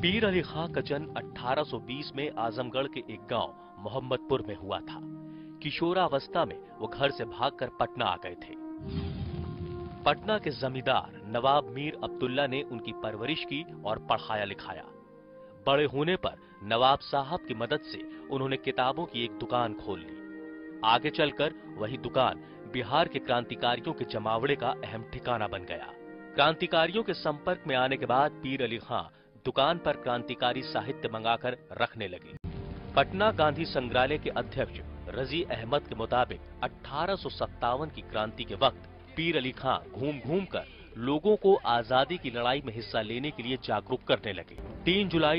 पीर अली खां का जन्म 1820 में आजमगढ़ के एक गांव मोहम्मदपुर में हुआ था। किशोरावस्था में वो घर से भागकर पटना आ गए थे। पटना के जमींदार नवाब मीर अब्दुल्ला ने उनकी परवरिश की और पढ़ाया लिखाया। बड़े होने पर नवाब साहब की मदद से उन्होंने किताबों की एक दुकान खोल ली। आगे चलकर वही दुकान बिहार के क्रांतिकारियों के जमावड़े का अहम ठिकाना बन गया। क्रांतिकारियों के संपर्क में आने के बाद पीर अली खां दुकान पर क्रांतिकारी साहित्य मंगाकर रखने लगे। पटना गांधी संग्रहालय के अध्यक्ष रजी अहमद के मुताबिक 1857 की क्रांति के वक्त पीर अली खां घूम घूम कर लोगों को आजादी की लड़ाई में हिस्सा लेने के लिए जागरूक करने लगे। 3 जुलाई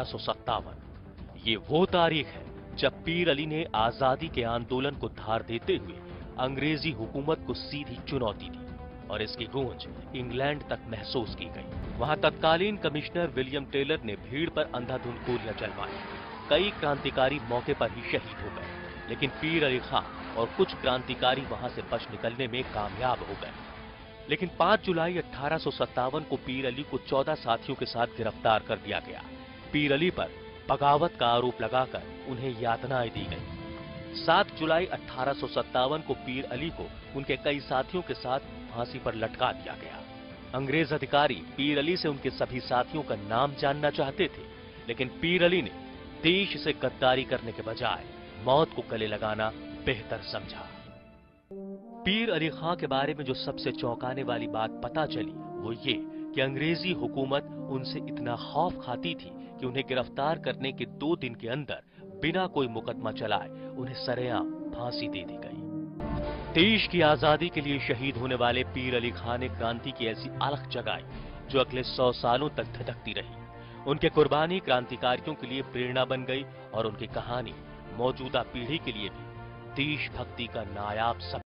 1857 ये वो तारीख है जब पीर अली ने आजादी के आंदोलन को धार देते हुए अंग्रेजी हुकूमत को सीधी चुनौती दी और इसकी गूंज इंग्लैंड तक महसूस की गई। वहां तत्कालीन कमिश्नर विलियम टेलर ने भीड़ पर अंधाधुंध गोलियां चलवाई। कई क्रांतिकारी मौके पर ही शहीद हो गए, लेकिन पीर अली खां और कुछ क्रांतिकारी वहां से बच निकलने में कामयाब हो गए। लेकिन 5 जुलाई 1857 को पीर अली को 14 साथियों के साथ गिरफ्तार कर दिया गया। पीर अली पर बगावत का आरोप लगाकर उन्हें यातनाएं दी गई। 7 जुलाई 1857 को पीर अली को उनके कई साथियों के साथ फांसी पर लटका दिया गया। अंग्रेज अधिकारी पीर अली से उनके सभी साथियों का नाम जानना चाहते थे, लेकिन पीर अली ने देश से गद्दारी करने के बजाय मौत को गले लगाना बेहतर समझा। पीर अली खां के बारे में जो सबसे चौंकाने वाली बात पता चली वो ये कि अंग्रेजी हुकूमत उनसे इतना खौफ खाती थी कि उन्हें गिरफ्तार करने के 2 दिन के अंदर बिना कोई मुकदमा चलाए उन्हें सरेआम फांसी दे दी गई। देश की आजादी के लिए शहीद होने वाले पीर अली खां ने क्रांति की ऐसी अलख जगाई जो अगले 100 सालों तक धधकती रही। उनके कुर्बानी क्रांतिकारियों के लिए प्रेरणा बन गई और उनकी कहानी मौजूदा पीढ़ी के लिए भी देशभक्ति का नायाब सबक